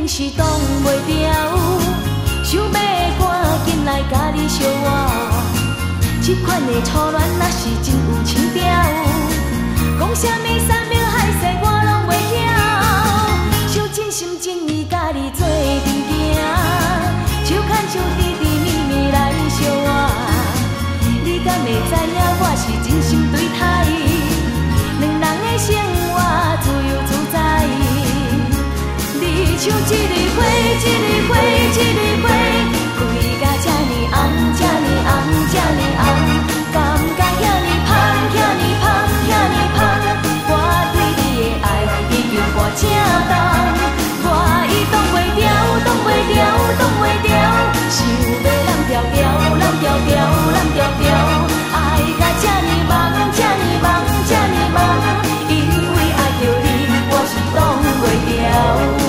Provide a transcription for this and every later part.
经是挡袂牢，想要赶紧来甲你相活。这款的初恋若是真有情调，讲啥物3秒海誓我拢袂晓，想真心真意甲你做阵行，手牵手甜甜蜜蜜来相活。你敢会知影我是真心对待，两人的生活自由自在。你像一蕊花，一蕊花，一蕊花，开甲这呢红，这呢红，这呢红，感觉遐呢香，遐呢香，遐呢香。我对你的爱已经半正重，我已挡袂牢，挡袂牢，挡袂牢，想要揽条条，揽条条，揽条条，爱甲这呢梦，这呢梦，这呢梦，因为爱着你，我是挡袂牢。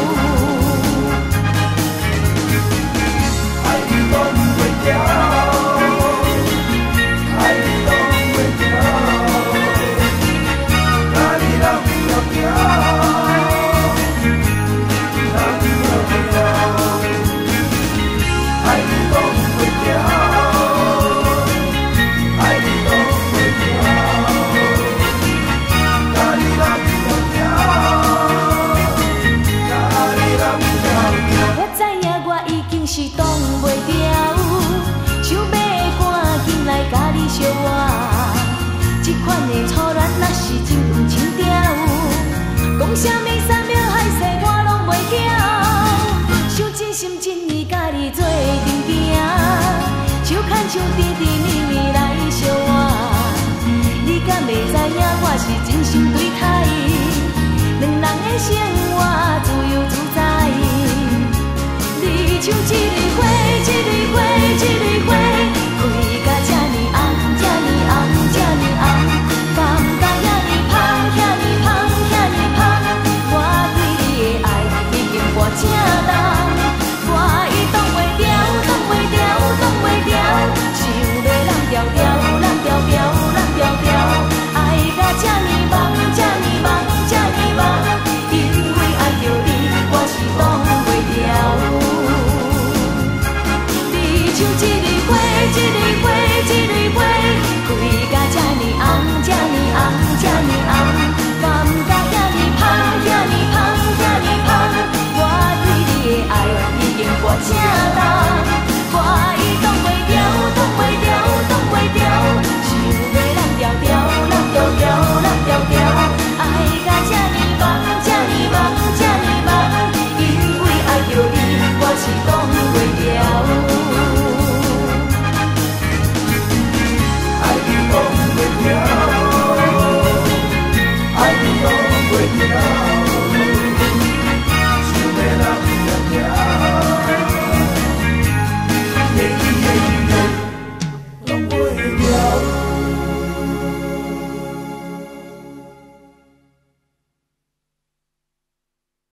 是挡袂牢，想要赶紧来甲你相活。这款的初恋若是真有情调，讲啥物3秒海誓我拢袂晓，想真心真意甲你做阵行，手牵手甜甜蜜蜜来相活。你敢会知影我是真心对待，两人的生活自由自在。你像一蕊花。